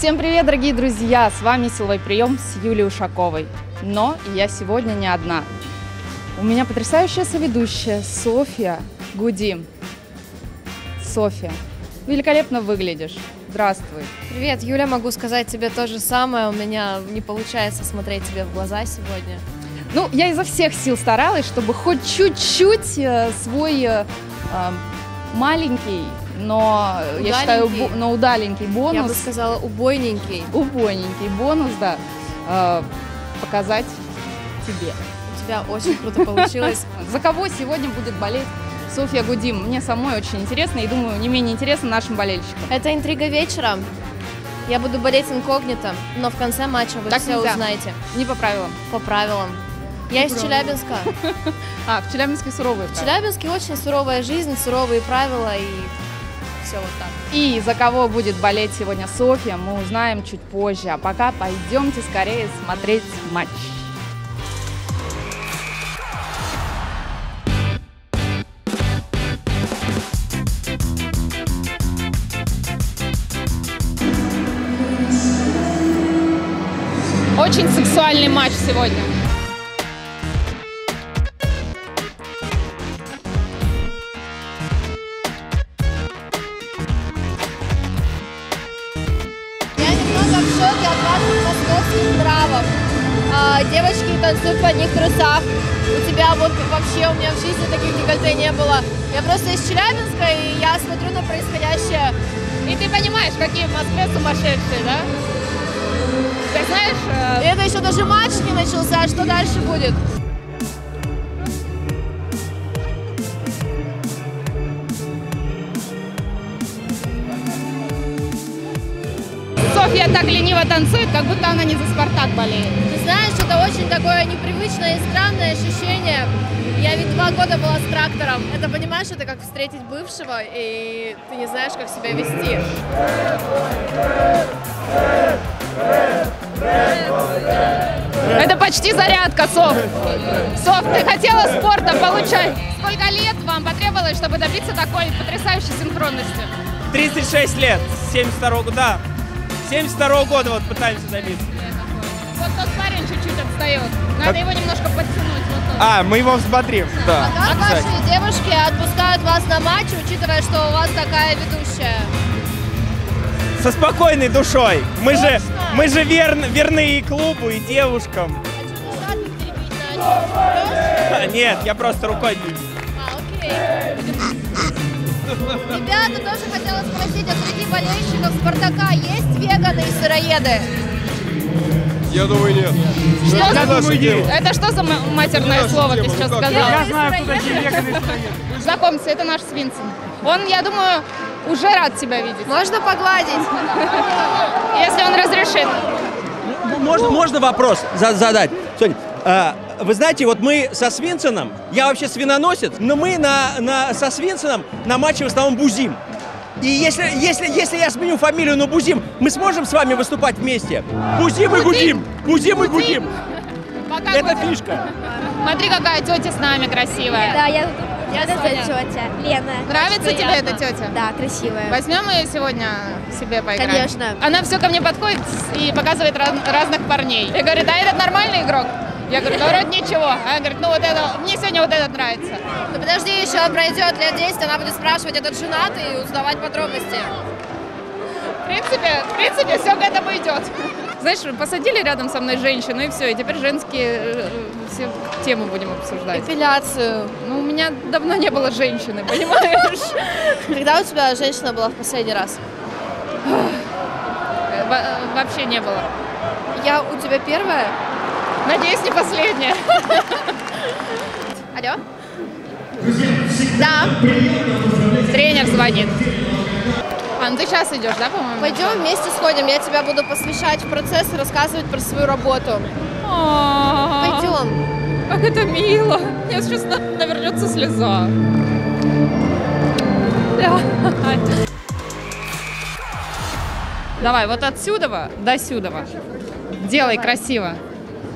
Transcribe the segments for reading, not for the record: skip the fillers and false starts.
Всем привет, дорогие друзья! С вами «Силовой прием» с Юлией Ушаковой. Но я сегодня не одна. У меня потрясающая соведущая Софья Гудим. Софья, великолепно выглядишь. Здравствуй. Привет, Юля, могу сказать тебе то же самое. У меня не получается смотреть тебе в глаза сегодня. Ну, я изо всех сил старалась, чтобы хоть чуть-чуть свой маленький, но удаленький. Я считаю, но удаленький бонус. Я бы сказала, убойненький. Убойненький бонус, да, показать тебе. У тебя очень круто получилось. За кого сегодня будет болеть Софья Гудим? Мне самой очень интересно и, думаю, не менее интересно нашим болельщикам. Это интрига вечера. Я буду болеть инкогнито, но в конце матча вы Так все нельзя. узнаете. Не по правилам. По правилам. Я из Челябинска. В Челябинске суровые В правила. Челябинске очень суровая жизнь, суровые правила и все вот так. И за кого будет болеть сегодня Софья, мы узнаем чуть позже. А пока пойдемте скорее смотреть матч. Очень сексуальный матч сегодня. Я немного в шоке от ваших московских нравов. Девочки танцуют в одних трусах. У тебя вот вообще, у меня в жизни таких декольте не было. Я просто из Челябинска, и я смотрю на происходящее. И ты понимаешь, какие в Москве сумасшедшие, да? Ты знаешь... И это еще даже матч не начался, что дальше будет? Софья так лениво танцует, как будто она не за «Спартак» болеет. Ты знаешь, это очень такое непривычное и странное ощущение. Я ведь 2 года была с трактором. Это, понимаешь, это как встретить бывшего, и ты не знаешь, как себя вести. Это почти зарядка, Соф. Соф, ты хотела спортом получать. Сколько лет вам потребовалось, чтобы добиться такой потрясающей синхронности? 36 лет, 72-го года. 72-го года вот пытаемся добиться. Вот тот парень чуть-чуть отстает. Надо его немножко подтянуть. Вот тот. Мы его взбодрим, да. А как ваши девушки отпускают вас на матч, учитывая, что у вас такая ведущая? Со спокойной душой. Мы Точно? же верны и клубу, и девушкам. А что ты задник теребить начал? Нет, я просто рукой двигаю. Окей. Ребята, тоже хотела спросить, а среди болельщиков «Спартака» есть веганы и сыроеды? Я думаю, нет. Что Это за- не наше дело. Это что за матерное наша слово ты тема, сейчас ну как? сказала? Я знаю, кто такие веганы и сыроеды. Знакомься, это наш Свинцин. Он, я думаю, уже рад тебя видеть, Можно погладить? если он разрешит. Можно вопрос задать? Соня, вы знаете, вот мы со Свинценом, я вообще свиноносец, но мы со Свинценом на матче в основном бузим. И если я сменю фамилию на Бузим, мы сможем с вами выступать вместе? Бузим и Гудим! Бузим и Гудим! Пока Это Гудим. фишка. Смотри, какая тетя с нами красивая. Да, я эта Соня. тетя, Лена. Нравится тебе приятно. эта тетя? Да, красивая. Возьмем ее сегодня себе поиграть? Конечно. Она все ко мне подходит и показывает разных парней. И говорит, а этот нормальный игрок? Я говорю, да вроде ничего. Она говорит, ну вот это, мне сегодня вот этот нравится. Ну подожди, еще пройдет лет 10, она будет спрашивать, этот женат, и узнавать подробности. В принципе, все к этому идет. Знаешь, посадили рядом со мной женщину, и все, и теперь женские все темы будем обсуждать. Эпиляцию. Ну, у меня давно не было женщины, понимаешь? Когда у тебя женщина была в последний раз? Вообще не было. Я у тебя первая? Надеюсь, не последняя. Алло? Да. Тренер звонит. Ну ты сейчас идешь, да, по-моему? Пойдем вместе сходим, я тебя буду посвящать в процесс и рассказывать про свою работу. Пойдем. Как это мило. Мне сейчас навернется слеза. Давай, вот отсюда до сюда. Делай красиво.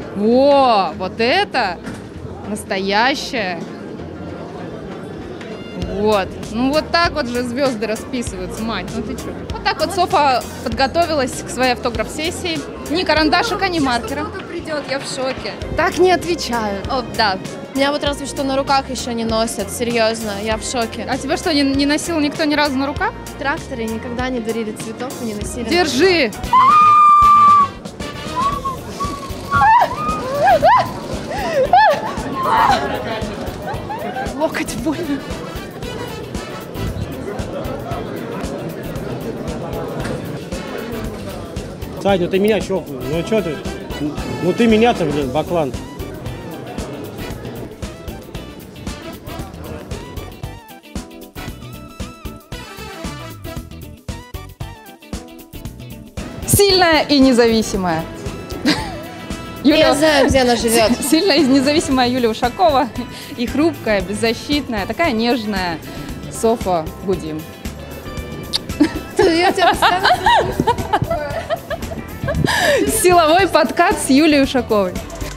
Во, вот это настоящее. Вот. Ну вот так вот же звезды расписываются, мать. Ну ты что? Вот так вот Софа подготовилась к своей автограф-сессии. Ни карандашика, ни маркера. Кто-то придет, я в шоке. Так не отвечают. О, да. Меня вот разве что на руках еще не носят, серьезно, я в шоке. А тебя что, не носил никто ни разу на руках? В тракторе никогда не дарили цветов и не носили. Держи! Локоть больно. Сань, ну ты меня чокнул. Ну что ты? Ну ты меня-то, блин, баклан. Сильная и независимая. Я знаю, где она живет. Сильная и независимая Юлия Ушакова и хрупкая, беззащитная, такая нежная Софа Гудим. Я тебя Силовой подкат с Юлией Ушаковой.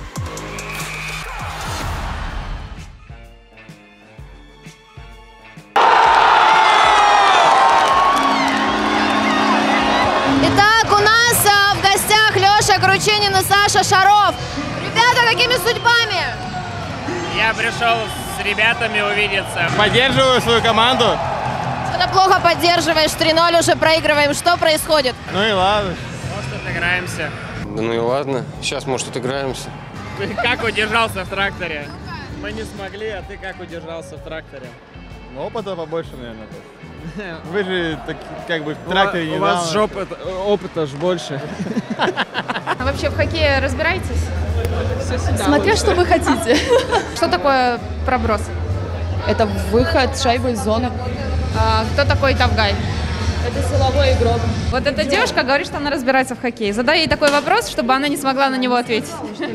Итак, у нас в гостях Леша Кручинин и Саша Шаров. Ребята, какими судьбами? Я пришел с ребятами увидеться. Поддерживаю свою команду. Что-то плохо поддерживаешь, 3-0 уже проигрываем. Что происходит? Ну и ладно. Может, отыграемся. Да ну и ладно, сейчас, может, отыграемся. Ты как удержался в тракторе? Мы не смогли, а ты как удержался в тракторе? Ну, опыта побольше, наверное. Вы же как бы в тракторе не У вас опыта ж больше. А вообще в хоккее разбираетесь? Смотря что вы хотите. Что такое проброс? Это выход шайбы из зоны. Кто такой Тавгай? Это силовой игрок. Вот эта девушка говорит, что она разбирается в хоккее. Задай ей такой вопрос, чтобы она не смогла на него ответить.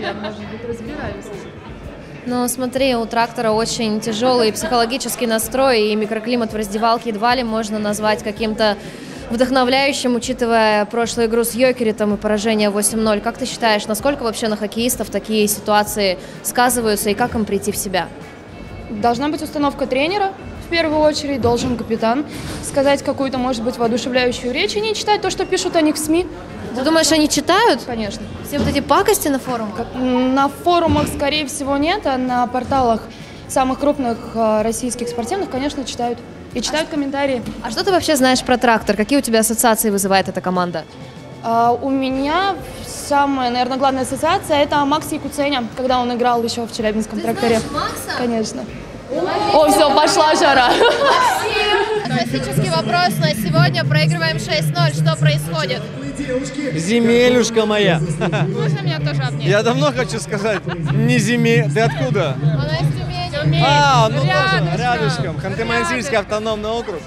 Ну, смотри, у трактора очень тяжелый психологический настрой, и микроклимат в раздевалке едва ли можно назвать каким-то вдохновляющим, учитывая прошлую игру с Йокеритом и поражение 8-0. Как ты считаешь, насколько вообще на хоккеистов такие ситуации сказываются и как им прийти в себя? Должна быть установка тренера. В первую очередь должен капитан сказать какую-то, может быть, воодушевляющую речь и не читать то, что пишут о них в СМИ. Ты думаешь, они читают? Конечно. Все вот эти пакости на форумах? На форумах, скорее всего, нет, а на порталах самых крупных российских спортивных, конечно, читают. И читают комментарии. А что ты вообще знаешь про трактор? Какие у тебя ассоциации вызывает эта команда? У меня самая, наверное, главная ассоциация – это Макс Якуценя, когда он играл еще в Челябинском тракторе. Макса? Конечно. О, все, пошла жара. Классический вопрос на сегодня. Проигрываем 6-0. Что происходит? Земелюшка моя. Можно меня тоже обнять? Я давно хочу сказать, не зиме. Ты откуда? Она из Тюмени. Ну тоже, рядышком. Ханты-Мансийский автономный округ.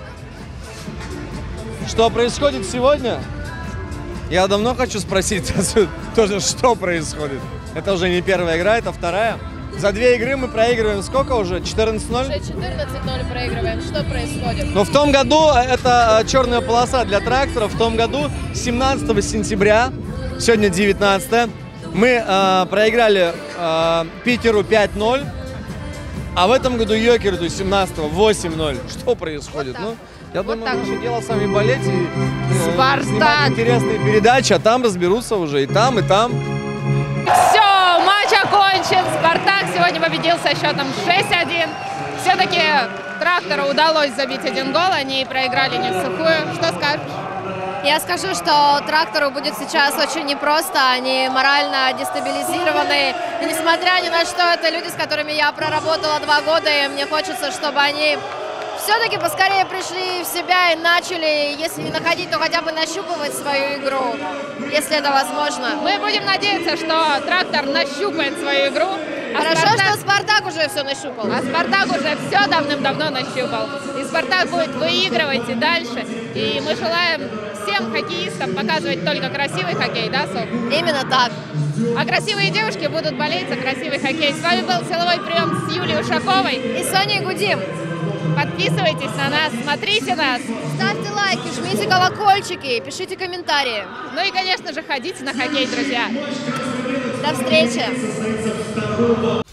Что происходит сегодня? Я давно хочу спросить тоже, что происходит. Это уже не первая игра, это вторая. За 2 игры мы проигрываем сколько уже? 14-0? Уже 14-0 проигрываем. Что происходит? Но в том году, это черная полоса для трактора, в том году 17 сентября, сегодня 19, мы проиграли Питеру 5-0, а в этом году Йокериту 17-го 8-0. Что происходит? Ну, я думаю, наше дело сами болеть и снимать интересные передачи, а там разберутся уже и там, и там. Все, матч окончен. Спартак сегодня победил со счетом 6-1. Все-таки трактору удалось забить 1 гол, они проиграли не в сухую. Что скажешь? Я скажу, что трактору будет сейчас очень непросто, они морально дестабилизированы. И несмотря ни на что, это люди, с которыми я проработала 2 года, и мне хочется, чтобы они все-таки поскорее пришли в себя и начали, если не находить, то хотя бы нащупывать свою игру, если это возможно. Мы будем надеяться, что трактор нащупает свою игру. Хорошо, что Спартак уже все нащупал. А Спартак уже все давным-давно нащупал. И Спартак будет выигрывать и дальше. И мы желаем всем хоккеистам показывать только красивый хоккей, да, Соф? Именно так. А красивые девушки будут болеть за красивый хоккей. С вами был силовой прием с Юлией Ушаковой И Соней Гудим. Подписывайтесь на нас, смотрите нас. Ставьте лайки, жмите колокольчики, пишите комментарии. Ну и, конечно же, ходите на хоккей, друзья. До встречи.